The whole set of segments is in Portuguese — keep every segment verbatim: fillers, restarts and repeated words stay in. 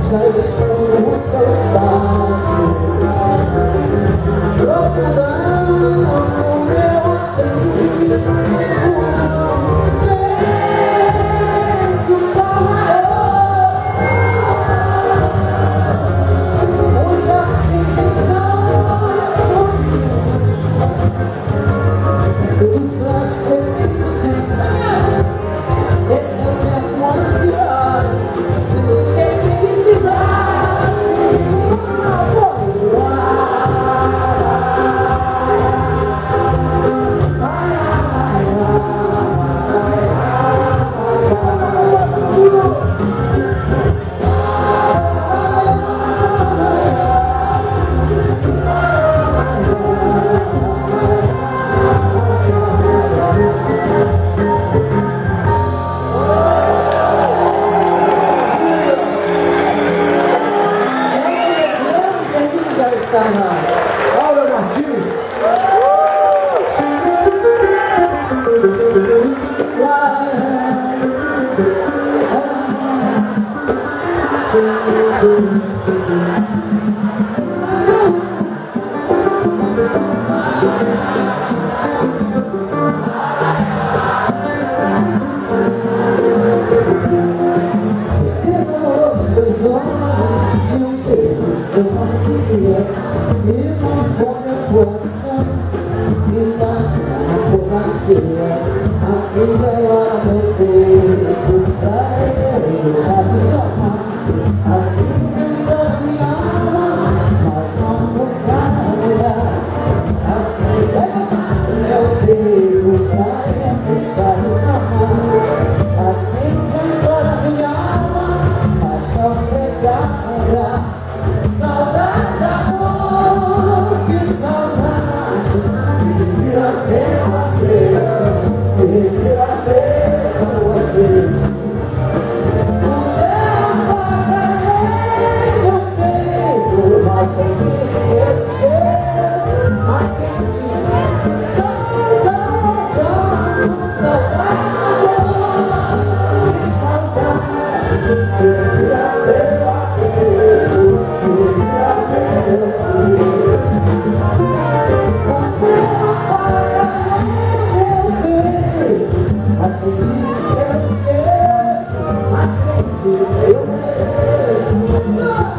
já estou nos seus passos, procurando o meu abrigo. Vento só maior, os jardins estão tudo traz presente. Esse é o tempo ansiado, diz que tem felicidade. Olha, Martins! E não põe a coração, e na covardia, aqui vai lá meu peito, pra ele deixar de te amar. Assim sendo minha alma, mas não vou pra olhar. Aqui vai lá meu peito, pra ele deixar de te amar. Assim sendo minha alma, mas não sei pra olhar. Saudade, amor, que saudade, vivia pela vez, vivia pela vez. O céu apaga meu peito, mas quem disse que eu te esqueço, mas quem disse saudade, saudade, amor, que saudade, vivia pela vez. Mas quem disse que eu esqueço, mas quem disse eu mereço.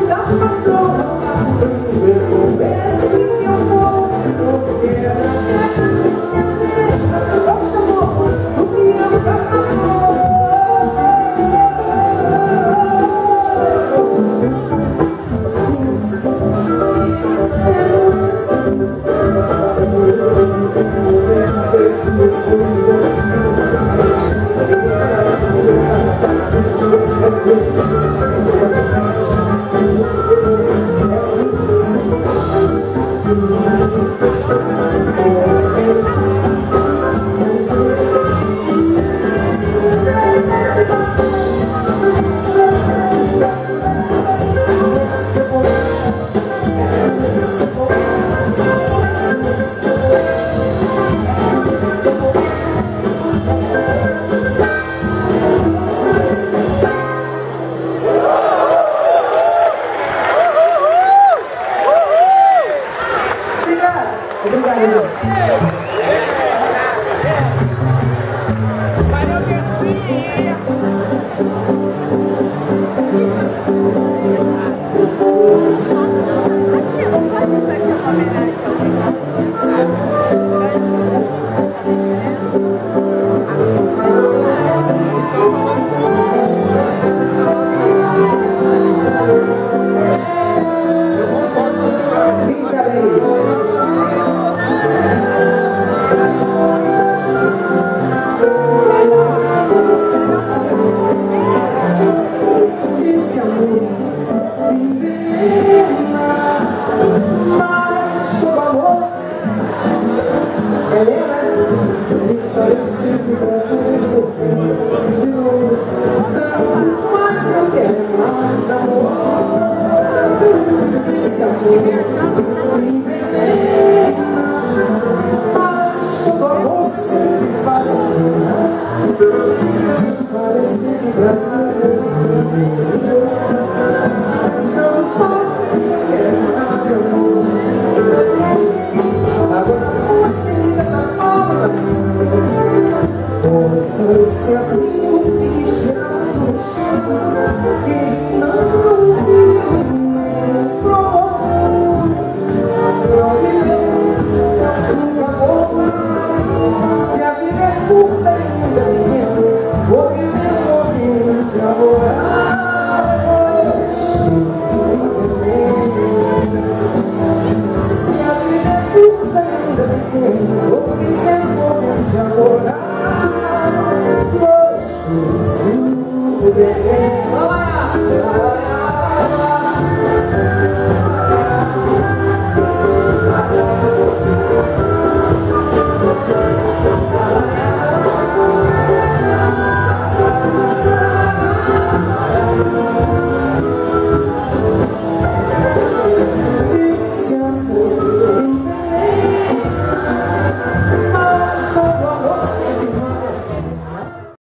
É, né? De parecer que você